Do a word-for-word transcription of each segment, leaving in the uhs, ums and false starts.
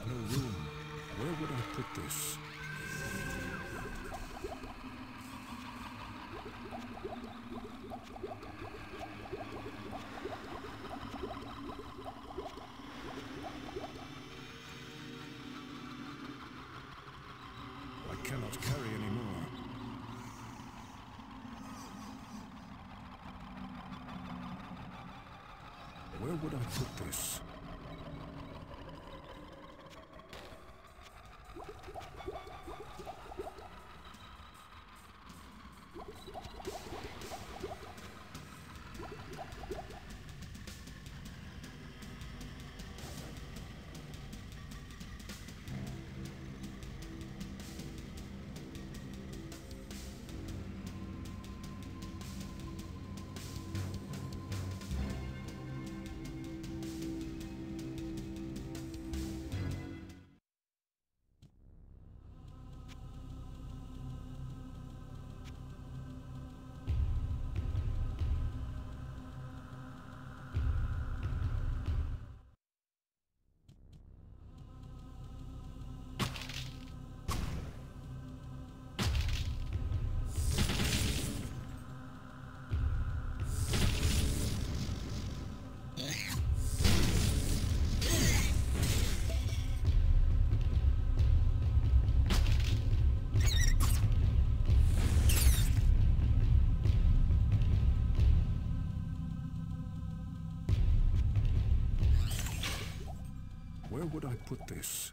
have no room. Where would I put this? I cannot carry any more. Where would I put this? Where would I put this?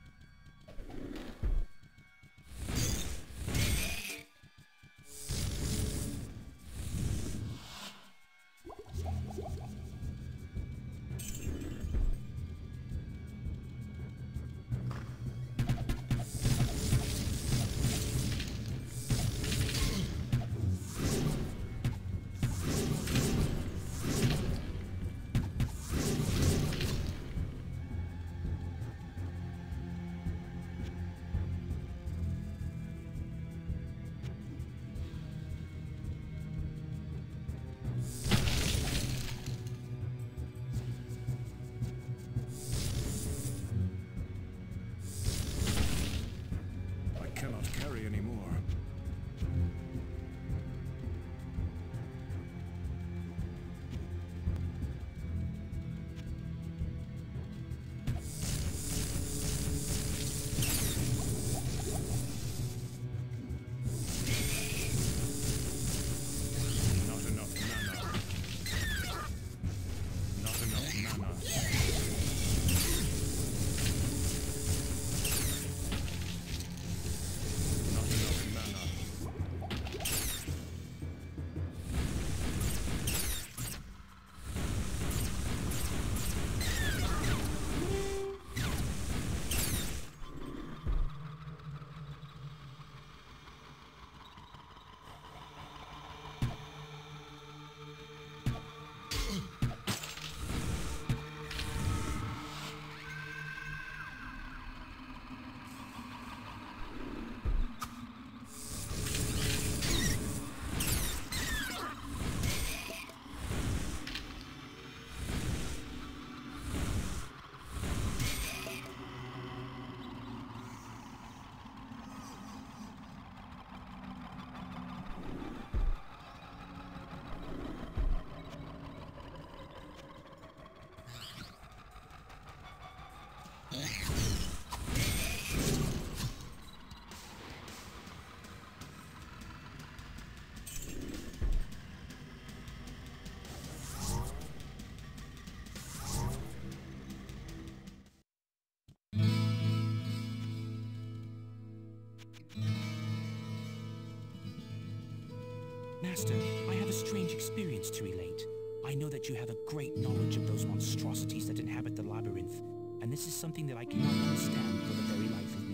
Master, I have a strange experience to relate. I know that you have a great knowledge of those monstrosities that inhabit the labyrinth, and this is something that I cannot understand for the very life of me.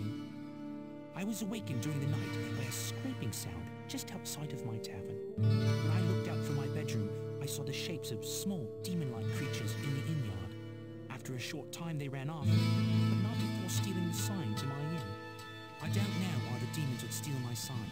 I was awakened during the night by a scraping sound just outside of my tavern. When I looked out from my bedroom, I saw the shapes of small, demon-like creatures in the inn yard. After a short time they ran off, but not before stealing the sign to my inn. I doubt now why the demons would steal my sign.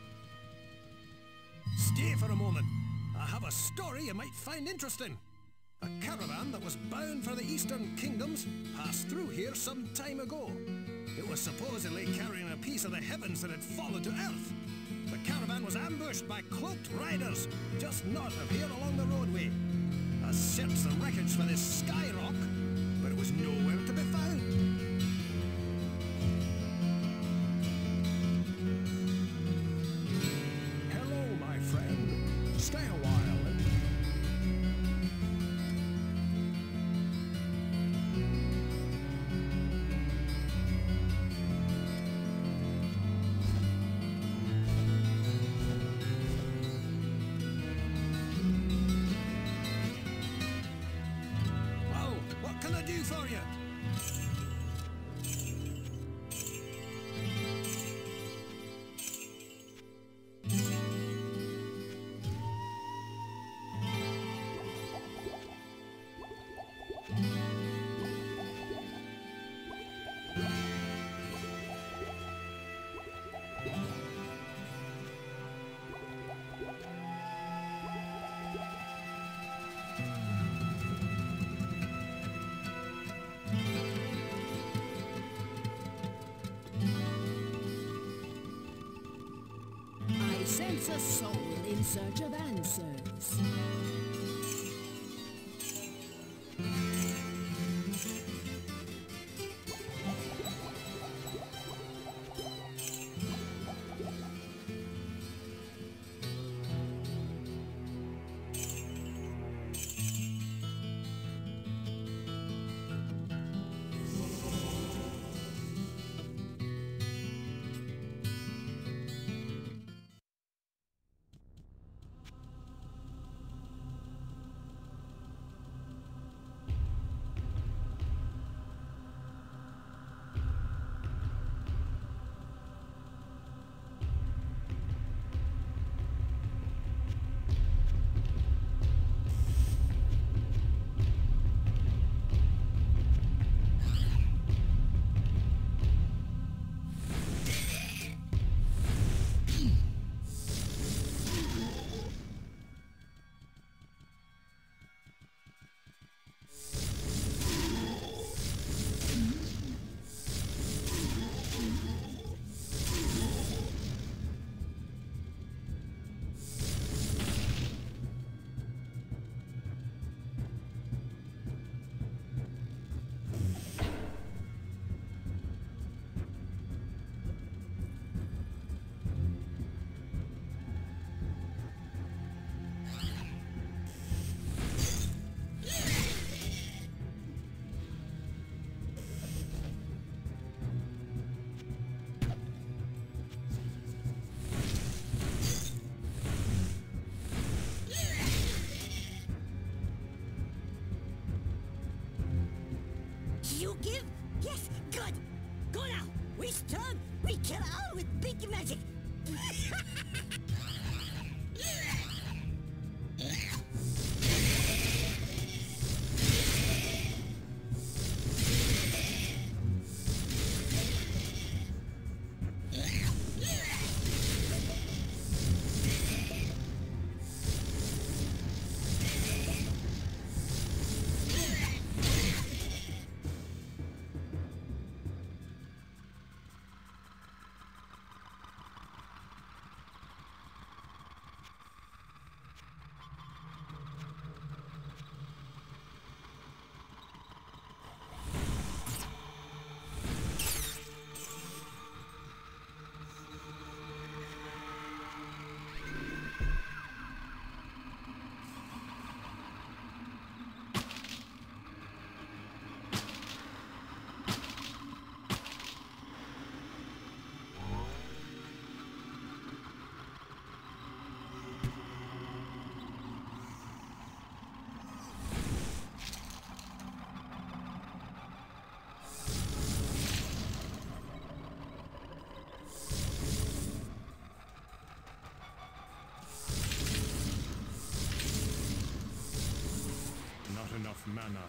Stay for a moment. I have a story you might find interesting. A caravan that was bound for the Eastern Kingdoms passed through here some time ago. It was supposedly carrying a piece of the heavens that had fallen to earth. The caravan was ambushed by cloaked riders just north of here along the roadway. I searched the wreckage for this sky rock, but it was nowhere to be found. Hello, my friend. Stay a while. For you. Sense a soul in search of answers. You give? Yes, good. Go now. We turn, we kill all with big magic. enough mana.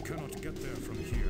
cannot get there from here.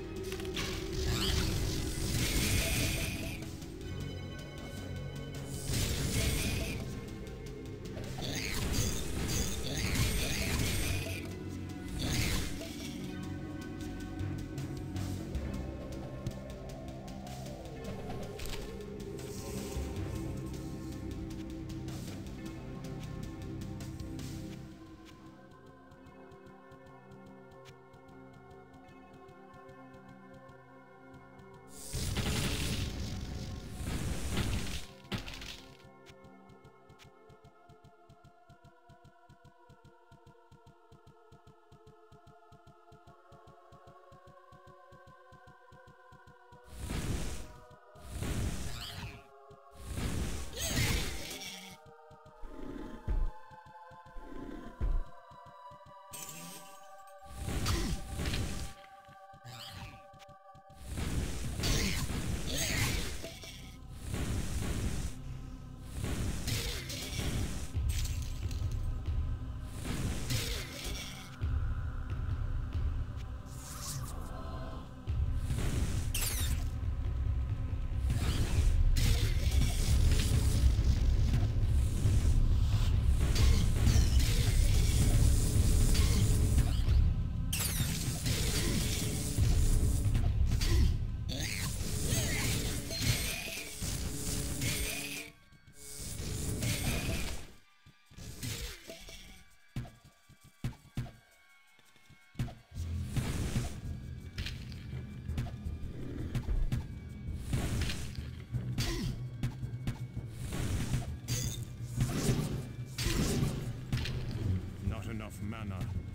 Mana.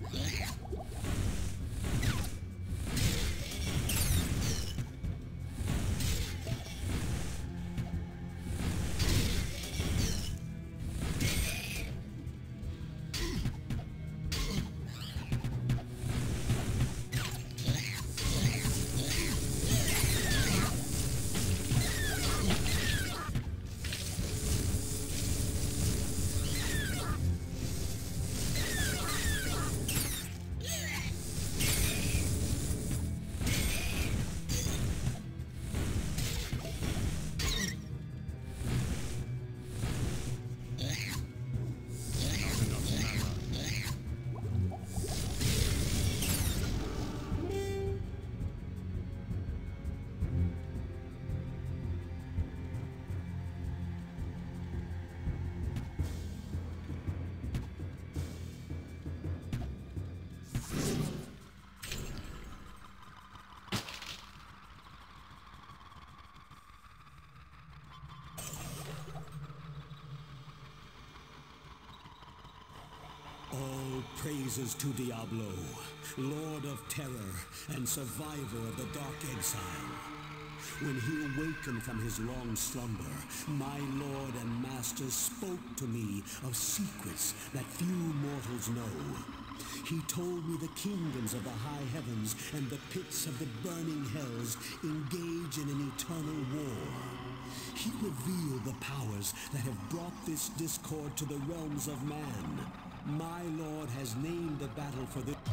All praises to Diablo, Lord of Terror and survivor of the Dark Exile. When he awakened from his long slumber, my Lord and Master spoke to me of secrets that few mortals know. He told me the kingdoms of the high heavens and the pits of the burning hells engage in an eternal war. He revealed the powers that have brought this discord to the realms of man. My Lord has named the battle for this.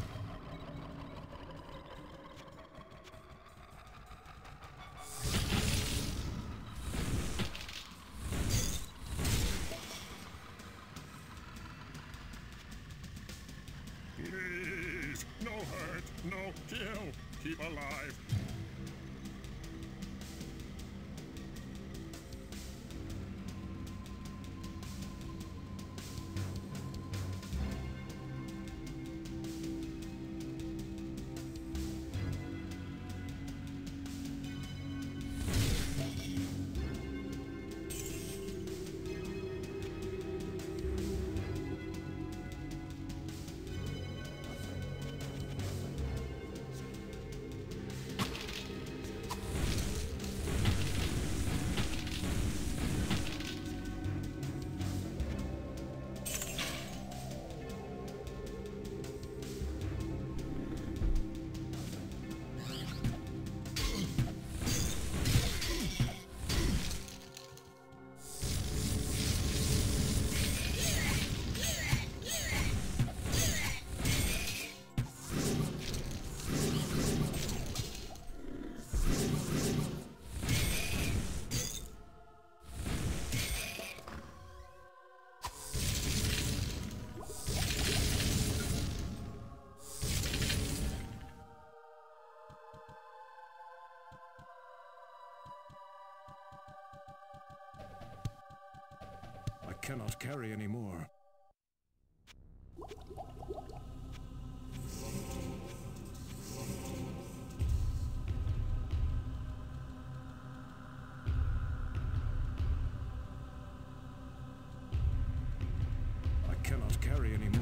Please, no hurt, no kill. Keep alive. cannot carry any more. I cannot carry any more.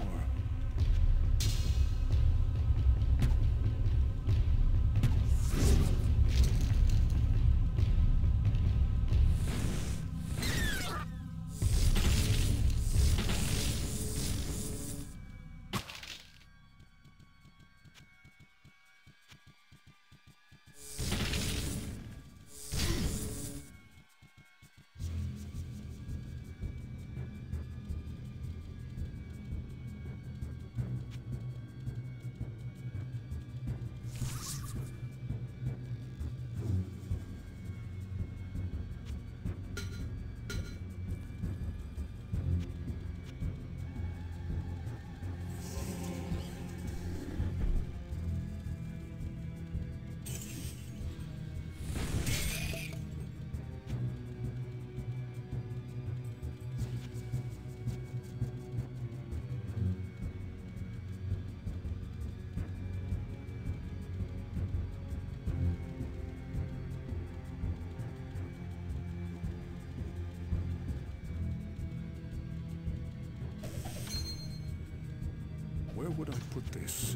Where would I put this?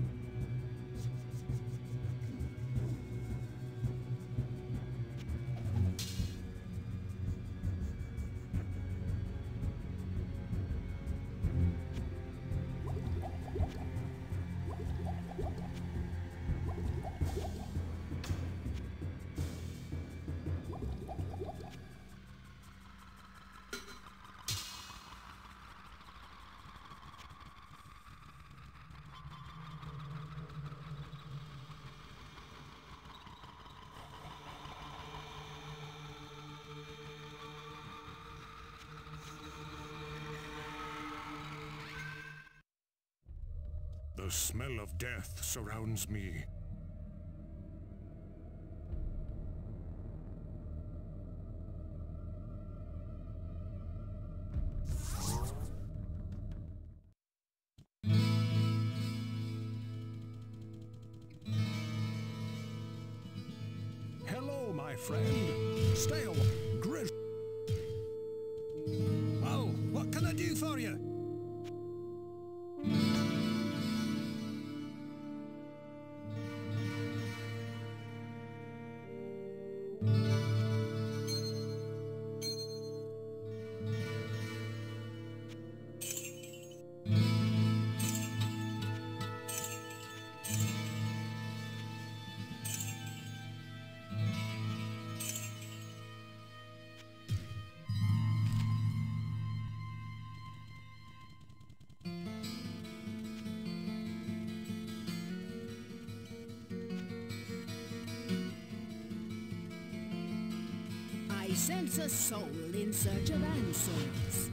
The smell of death surrounds me. Hello, my friend. Stay away. Grizz. Oh, what can I do for you? I sense a soul in search of answers.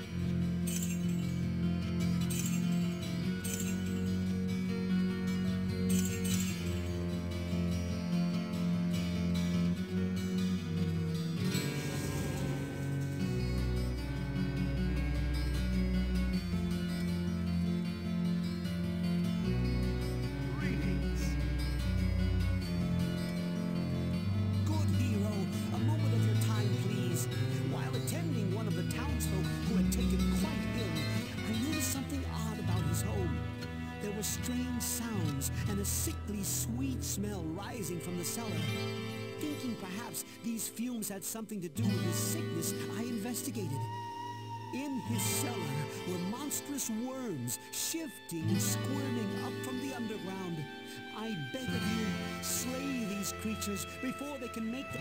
Strange sounds and a sickly sweet smell rising from the cellar. Thinking perhaps these fumes had something to do with his sickness, I investigated. In his cellar were monstrous worms shifting and squirming up from the underground. I beg of you, slay these creatures before they can make the...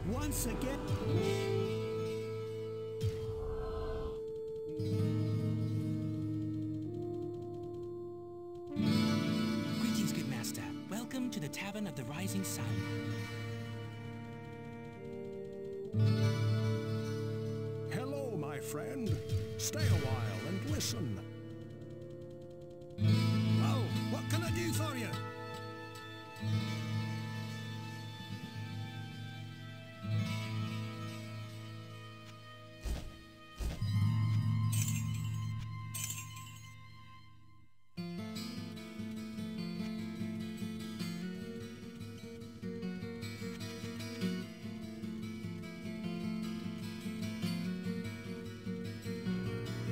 Once again... Greetings, good master. Welcome to the Tavern of the Rising Sun. Hello, my friend. Stay a while and listen. Well, what can I do for you?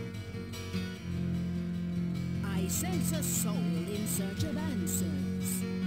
I sense a soul in search of answers.